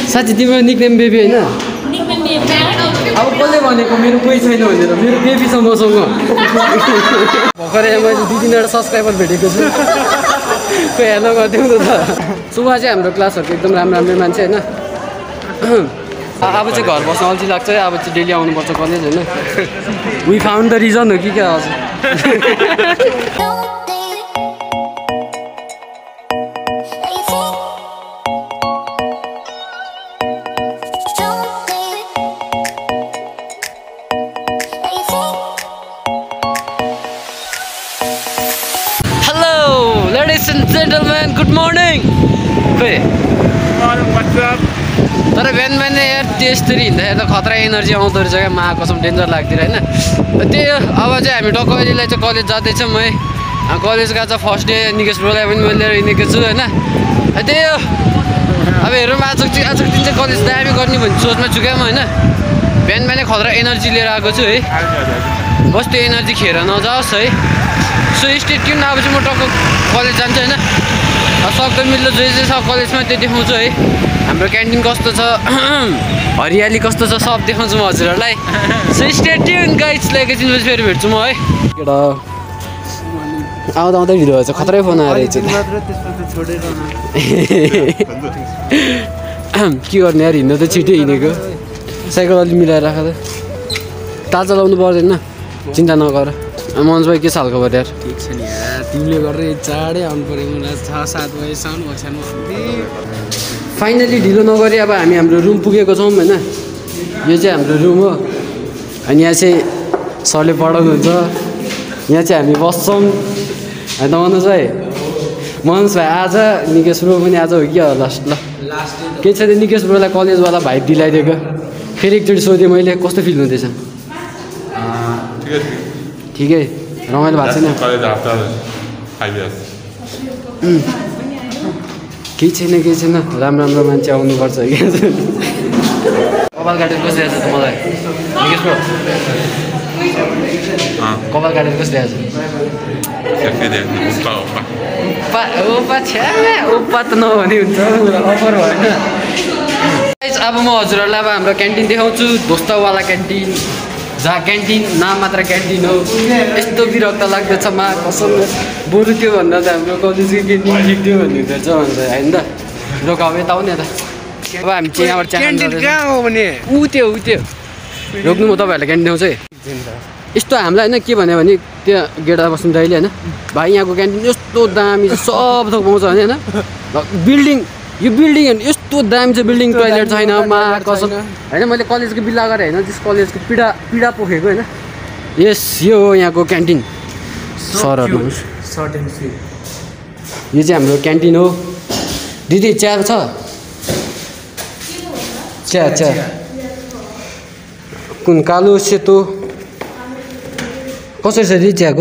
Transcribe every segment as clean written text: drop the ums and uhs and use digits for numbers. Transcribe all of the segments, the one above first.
साथी तिम्रो nickname baby होइन? अब कसले भनेको मेरो कोही छैन भनेर? मेरो बेबी छ मसँग। भर्खरै मैले 2-3वटा सब्सक्राइबर भेटेको छु। कोही हेर्न गर्थ्यौँ त। सुमा चाहिँ हाम्रो क्लासहरूको एकदम राम्रो मान्छे होइन? अब चाहिँ घर बस्न अल्छी लाग्छ है। अब चाहिँ डेली आउनुपर्छ कलेज होइन? वी फाउन्ड द रिजन हो कि क्या हजुर? Ladies and gentlemen, good morning. तर बिहान यार त्यसरी हिँड्दाखेरि त खतरा एनर्जी आउँदो रहेछ क्या। कसम डेन्जर लाग्थ्यो होइन? त्यही हो। अब चाहिँ हामी टक्क अहिलेलाई चाहिँ कलेज जाँदैछौँ है। कलेज गएको छ फर्स्ट डे। निकेश ब्रोलाई पनि मैले लिएर हिँडेको छु होइन? त्यही हो। अब हेरौँ आजको दिन चाहिँ कलेज दामी गर्ने भन्ने सोचमा छु क्या म होइन? बिहान खतरा एनर्जी लिएर आएको छु है। बस त्यो एनर्जी खेर नजाओस् है। So stay tune. अब चाहिँ म टक्क कलेज जान्छु होइन? सक्दो मिल्दो जे छ कलेजमा त्यो देखाउँछु है। हाम्रो क्यान्टिन कस्तो छ, हरियाली कस्तो छ, सब देखाउँछु म हजुरहरूलाई। So stay tune guys. एकैछिन पछि फेरि भेट्छु म है। केटा आउँदा भिडियो भएछ। खतरै फोन आएर के गर्ने यार? हिँड्नु त छिटै हिँडेको। साइकल अलिक मिलाएर राख त। ताजा लाउनु पर्दैन, चिन्ता नगर। मनोज भाइ के सालको भयो यार? ठिक छ नि यार। तिमीले गरेर चाँडै आउनु पऱ्यो। मलाई 6-7 बजीसम्म ओछ्यानमा फाइनली ढिलो नगरी अब हामी हाम्रो रुम पुगेको छौँ होइन? यो चाहिँ हाम्रो रुम हो। अनि यहाँ चाहिँ सरले पढाउनुहुन्छ। यहाँ चाहिँ हामी बस्छौँ होइन? मनोज भाइ आज निकेश ब्रो पनि आज हो कि होला ल? के छ निकेश ब्रोलाई कलेजवाला भाइ दिलाइदिएको? फेरि एकचोटि सोधेँ मैले, कस्तो फिल हुँदैछ? ठिकै रमाइलो भएको छैन? केही छैन। राम्रो मान्छे आउनुपर्छ क्या। कपाल काटेर कस्तो आएको छ मलाई निकेश ब्रो? कपाल काटेर कस्तो आएको छ? ओपा त नभने हुन्छ। अफर भएन। अब म हजुरहरूलाई अब हाम्रो क्यान्टिन देखाउँछु। दोस्तवाला क्यान्टिन, जहाँ क्यान्टिन नाम मात्र क्यान्टिन हो। यस्तो विरक्त लाग्दछ कसम। बरु त्यो भन्दा त हाम्रो कलेजको क्यान्टिन ठिक थियो भन्ने हुँदो रहेछ भन्छ होइन त? लोक अब यता आउने त। अब हामी चाहिँ यहाँबाट कहाँ हो भने ऊ त्यो रोक्नु म तपाईँहरूलाई क्यान्टिन आउँछ है। यस्तो हामीलाई होइन के भन्यो भने त्यहाँ गेटमा बस्नु जहिले होइन? भाइ यहाँको क्यान्टिन यस्तो दामी सब थोक पाउँछ होइन? यो बिल्डिङ हेर्नु यस्तो दामी छ। बिल्डिङ टोइलेट छैन कसम होइन? मैले कलेजको बिल्ला गरेँ होइन? त्यस कलेजको पीडा पोखेको होइन? यस यो हो यहाँको क्यान्टिन। सरहरू यो चाहिँ हाम्रो क्यान्टिन हो। दिदी चिया छ? चिया कुन कालो सेतो कसरी छ दिदी चियाको?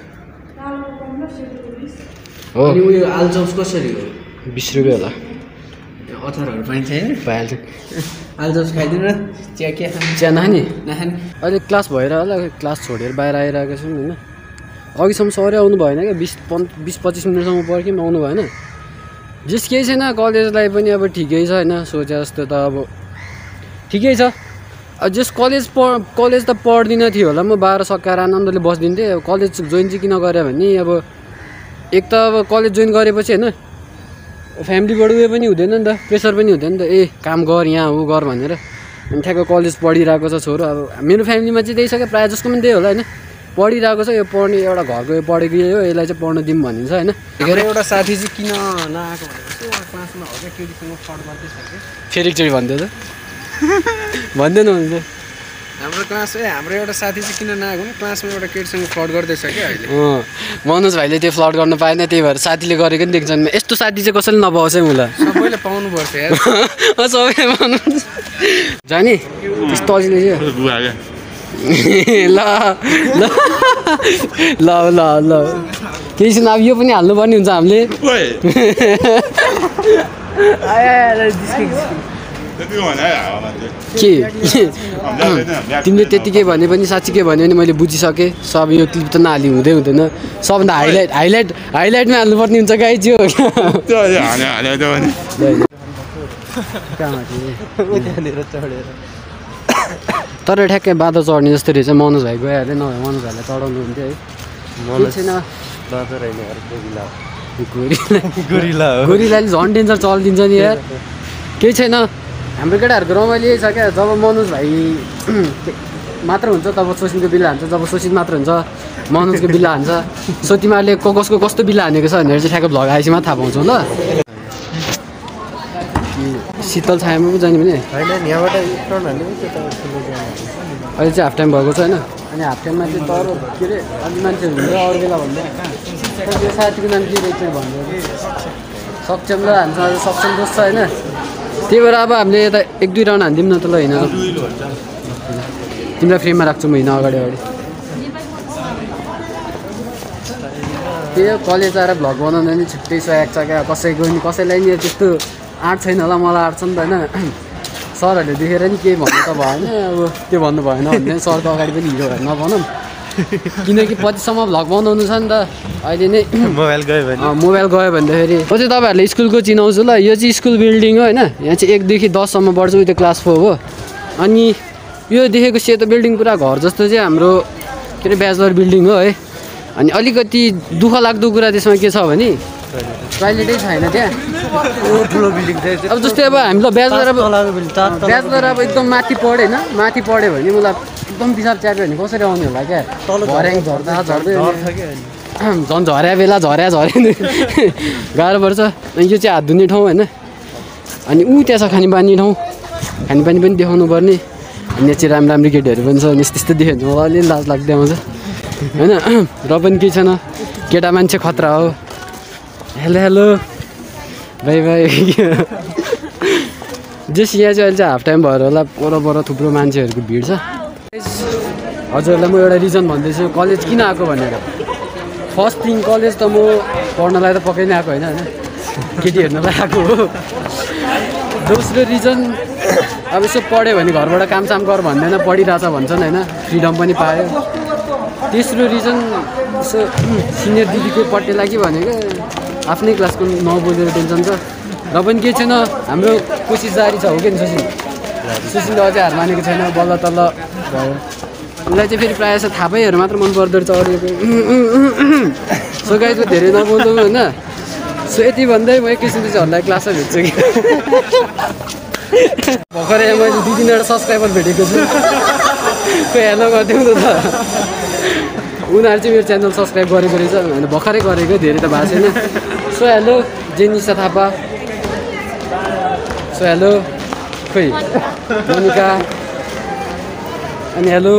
हो। आलुचप्स कसरी हो? 20 रुपियाँ होला। अचारहरू पाइन्छ है? पाइहाल्छ। आलुचप्स खाइदिनु न। चिया नखाने? अहिले क्लास भएर होला क्लास छोडेर बाहिर आइरहेको छौँ होइन? अघिसम्म सरै आउनु भएन क्या। 20-25 मिनटसम्म पर्ख्यौँ आउनु भएन। जस केही छैन। कलेजलाई पनि अब ठिकै छ होइन? सोचे जस्तो त अब ठिकै छ। अब जस कलेज त पढ्दिनँ थियो होला। म 12 सकाएर आनन्दले बस्दिन्थेँ। अब कलेज जोइन चाहिँ किन गरेँ भने अब एक त अब कलेज जोइन गरेपछि होइन फ्यामिलीबाट उयो पनि हुँदैन नि त, प्रेसर पनि हुँदैन नि त। काम गर यहाँ ऊ गर भनेर। अनि ठ्याक्क कलेज पढिरहेको छ छोरो। अब मेरो फ्यामिलीमा चाहिँ त्यही छ क्या। प्रायः जसको पनि त्यही होला होइन? पढिरहेको छ। यो पढ्ने एउटा घरको यो पढेको हो, यसलाई चाहिँ पढ्न दिउँ भनिन्छ होइन? एउटा साथी चाहिँ किन नआएको भनेको क्लासमा हो क्या? केटीसँग फ्लड गर्दैछ कि? फेरि एकचोटि भन्दै त भन्दैन भने हाम्रो एउटा साथी चाहिँ किन नआएको भने क्लासमा एउटा केटीसँग फ्लड गर्दैछ क्या अहिले। मनोज भाइले त्यो फ्लड गर्न पाएन, त्यही भएर साथीले गरेको नि देख्छन्। यस्तो साथी चाहिँ कसैले नपाओस् है मलाई। सबैले पाउनुपर्छ यार। सबैले पाउनु जाने त्यस्तो अझै ल केही छैन। अब यो पनि हाल्नुपर्ने हुन्छ हामीले। के तिमीले त्यतिकै भने पनि साँच्चीकै भन्यो भने मैले बुझिसकेँ। सब यो क्लिप त नहाली हुँदैन। सबभन्दा हाइलाइटमा हाल्नुपर्ने हुन्छ गाइज यो। कहाँमाथि त्यहाँनिर चढेर तर ठ्याक्कै बाटो चढ्ने जस्तो रहेछ मनोज भाइ गइहाल्यो नभए मनोज भाइलाई चढाउनु हुन्थ्यो है मलाई छैन बाटो रहेन गोरिला गोरिलाले झन् डेन्जर चलिदिन्छ नि यार केही छैन हाम्रो केटाहरूको रमाइलो यही छ क्या जब मनोज भाइ मात्र हुन्छ तब सोसिनको बिल्ला हान्छ जब सोसिन मात्र हुन्छ मनोजको बिल्ला हान्छ सो तिमीहरूले कसको कस्तो बिल्ला हानेको छ भनेर चाहिँ ठ्याक्क भ्लग आएपछि मात्र थाहा पाउँछौ ल शीतल छायामा पो जाने भने होइन यहाँबाट अहिले चाहिँ हाफ टाइम भएको छ होइन अनि हाफ टाइममा चाहिँ तर के अरे अलि मान्छेहरू हुन्छ अरू बेला भन्दा त्यो साथीको नाम के रहेछ भन्दा सक्षम र हामीसँग सक्षम दोस्त छ होइन त्यही भएर अब हामीले यता 1-2 राउन्ड हान्दिउँ न त ल होइन तिमीलाई फ्रेममा राख्छु म होइन अगाडि त्यही हो कलेज आएर भ्लग बनाउन नि छुट्टै सहायक छ क्या कसैलाई नि त्यस्तो आँट छैन होला मलाई आँट छ नि त होइन सरहरूले देखेर नि केही भन्नु त भएन अब त्यो भन्नु भएन भने सरको अगाडि पनि हिरो भएर नभनौँ किनकि पछिसम्म भ्लग बनाउनु छ नि त अहिले नै मोबाइल गयो भन्दाखेरि म चाहिँ तपाईँहरूले स्कुलको चिनाउँछु ल यो चाहिँ स्कुल बिल्डिङ हो होइन यहाँ चाहिँ 1 देखि 10 सम्म पढ्छ त्यो क्लास 4 हो अनि यो देखेको सेतो बिल्डिङ पुरा घर जस्तो चाहिँ हाम्रो के अरे ब्याचलर बिल्डिङ हो है अनि अलिकति दुःख लाग्दो कुरा त्यसमा के छ भने टोइलेटै छैन त्यहाँ ठुलो बिल्डिङ अब जस्तै अब हामीलाई ब्याचलर अब एकदम माथि पढ्यो होइन माथि पढ्यो भने मलाई एकदम पिसाब च्याप्यो भने कसरी आउने होला क्या झर्याङ झर्दै झन् झर्या बेला झर्या गाह्रो पर्छ अनि यो चाहिँ हात धुने ठाउँ होइन अनि त्यहाँ छ खानेपानी ठाउँ खानेपानी पनि देखाउनु पर्ने अनि यहाँ चाहिँ राम्रो केटीहरू पनि छ अनि त्यस्तो देख्यो भने मलाई अलि लाज लाग्दै आउँछ होइन र पनि केही छैन केटा मान्छे खतरा हो हेलो बाई जस यहाँ चाहिँ अहिले चाहिँ हाफ टाइम भएर होला पर थुप्रो मान्छेहरूको भिड छ हजुरहरूलाई म एउटा रिजन भन्दैछु कलेज किन आएको भनेर फर्स्ट थिङ कलेज त म पढ्नलाई त पक्कै नै आएको होइन केटी हेर्नलाई आएको हो दोस्रो रिजन अब यसो पढ्यो भने घरबाट कामसाम गर भन्दैन पढिरहेछ भन्छन् होइन फ्रिडम पनि पायो तेस्रो रिजन यसो सिनियर दिदीको पट्टि लागि भनेको आफ्नै क्लासको नबोलेर टेन्सन छ र पनि केही छैन हाम्रो कोसिस जारी छ हो कि सुसिनले अझै हार मानेको छैन बल्ल तल्ल भयो उसलाई चाहिँ फेरि प्रायः जस्तो थापैहरू मात्र मन पर्दो रहेछ अरूको सो गाइजको धेरै नबोल्नु होइन सो यति भन्दै म एकैछिन चाहिँहरूलाई क्लासमा भेट्छु कि भर्खरै मैले 2-3वटा सब्सक्राइबर भेटेको छु खोइ हेर्न गरिदिउँ न त उनीहरू चाहिँ मेरो च्यानल सब्सक्राइब गरेको रहेछ होइन भर्खरै गरेको धेरै त भएको छैन so hello Jenisa Thapa so hello खोइ मोनिका अनि हेलो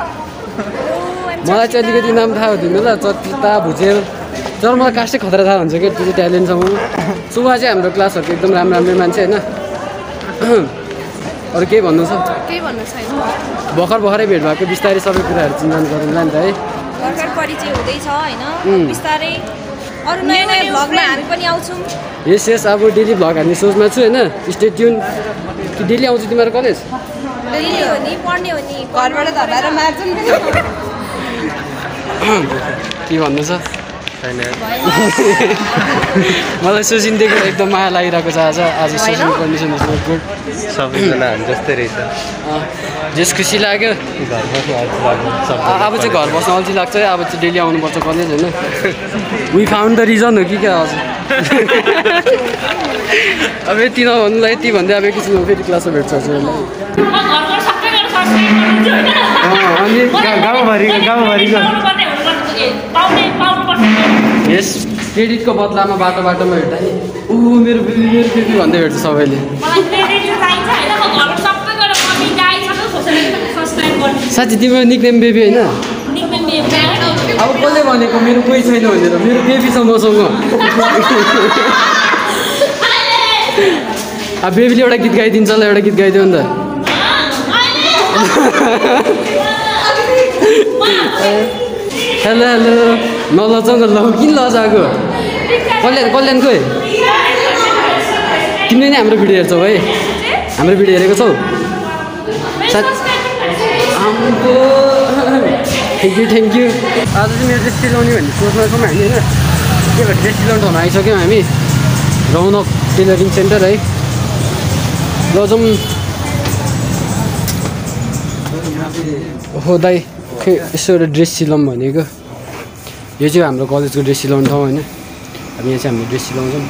मलाई चाहिँ अलिकति नाम थाहा हुँदैन ल चर्चिता भुजेल तर मलाई कास्टै खतरा थाहा हुन्छ क्या त्यो चाहिँ ट्यालेन्ट छ ममा सो उहाँ चाहिँ हाम्रो क्लासहरूको एकदम राम्रो मान्छे होइन अरू केही भन्नु छ भर्खरै भेट भएको बिस्तारै सबै कुराहरू चिन्तन गरौँला नि त है भर्खर परिचय हुँदैछ होइन बिस्तारै अरू नयाँ भ्लगमा हामी पनि आउँछौँ यस अब डेली भ्लग हान्ने सोचमा छु होइन स्टे ट्युन कि डेली आउँछु तिमीहरू कलेज डेली हो नि पढ्ने हो नि घरबाट धराएर मार्छन् के भन्नु छ मलाई सुसिन देखेर एकदम माया लागिरहेको छ आज सुसिन कन्डिसन इज नट गुड सबैजना जस्तै रहेछ जस खुसी लाग्यो अब चाहिँ घर बस्न अल्छी लाग्छ है अब चाहिँ डेली आउनुपर्छ कलेज होइन वी फाउन्ड द रिजन हो कि क्या हजुर अब यति नभन्नुलाई यति भन्दै अब एकैछिन फेरि क्लासमा भेट्छ हजुरहरूलाई अनि गाउँभरिको यस क्रेडिटको बदलामा बाटोमा भेट्दा नि मेरो बेबी भन्दै भेट्छ सबैले साथी तिम्रो निकनेम बेबी होइन अब कसले भनेको मेरो कोही छैन भनेर मेरो बेबी छ मसँग अब बेबीले एउटा गीत गाइदिन्छ ल एउटा गीत गाइदियो नि त हेलो नलजाउ न ल किन लजाएको कल्याण खोइ तिमीले नै हाम्रो भिडियो हेर्छौ है हाम्रो भिडियो हेरेको छौ थ्याङ्क यू आज चाहिँ मेरो ड्रेस सिलाउने भन्ने सोचमा छौँ हामी होइन के भएर ड्रेस सिलाउने ठाउँमा आइसक्यौँ हामी रौनक टेलरिङ सेन्टर है ल जाउँ हो दाइ खै यसो एउटा ड्रेस सिलाउँ भनेको यो चाहिँ हाम्रो कलेजको ड्रेस सिलाउने ठाउँ होइन अब यहाँ चाहिँ हामीले ड्रेस सिलाउँछौँ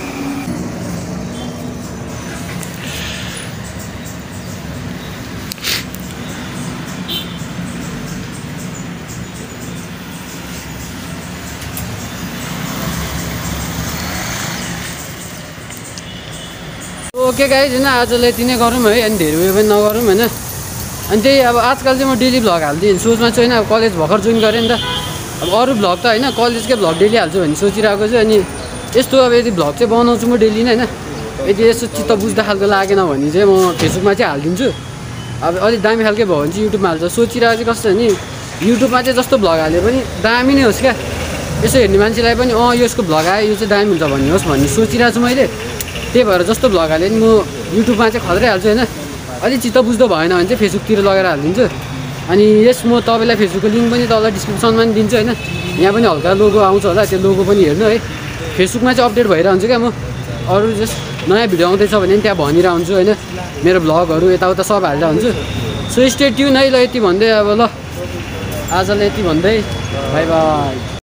ओके गाइज होइन आजलाई यति नै गरौँ है अनि धेरै उयो पनि नगरौँ होइन अनि त्यही अब आजकल चाहिँ म डेली भ्लग हालिदिएँ सोचमा चाहिँ होइन अब कलेज भर्खर जोइन गरेँ नि त अब अरू भ्लग त होइन कलेजकै भ्लग डेली हाल्छु भन्ने सोचिरहेको चाहिँ अनि यस्तो अब यदि भ्लग चाहिँ बनाउँछु म डेली नै होइन यदि यसो चित्त बुझ्दा खालको लागेन भने चाहिँ म फेसबुकमा चाहिँ हालिदिन्छु अब अलिक दामी खालकै भयो भने चाहिँ युट्युबमा हाल्छ सोचिरहेको चाहिँ कस्तो भने युट्युबमा चाहिँ जस्तो भ्लग हाले पनि दामी नै होस् क्या यसो हेर्ने मान्छेलाई पनि यसको भ्लग आयो यो चाहिँ दामी हुन्छ भन्ने होस् भन्ने सोचिरहेको छु मैले त्यही भएर जस्तो भ्लग हालेँ नि म युट्युबमा चाहिँ खत्रै हाल्छु होइन अलिक चित्त बुझ्दो भएन भने चाहिँ फेसबुकतिर लगेर हालिदिन्छु अनि यस म तपाईँलाई फेसबुकको लिङ्क पनि तल डिस्क्रिप्सनमा पनि दिन्छु होइन यहाँ पनि हल्का लोगो आउँछ होला त्यो लोगो पनि हेर्नु है फेसबुकमा चाहिँ अपडेट भइरहन्छ क्या म अरू जस्ट नयाँ भिडियो आउँदैछ भने पनि त्यहाँ भनिरहेको हुन्छु होइन मेरो भ्लगहरू यताउता सब हाल्दा हुन्छु सो स्टे ट्युन है ल यति भन्दै अब ल आजलाई यति भन्दै बाई बाई